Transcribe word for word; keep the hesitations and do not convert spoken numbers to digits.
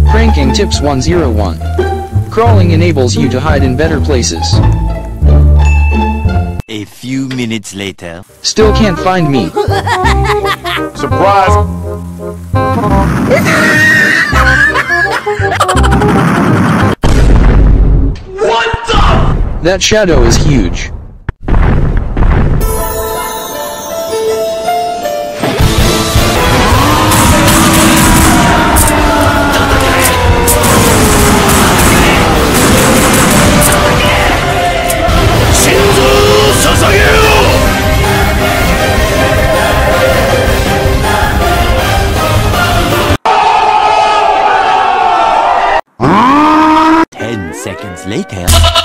Pranking tips one oh one. Crawling enables you to hide in better places. A few minutes later. Still can't find me. Surprise! What the? That shadow is huge. Ten seconds later.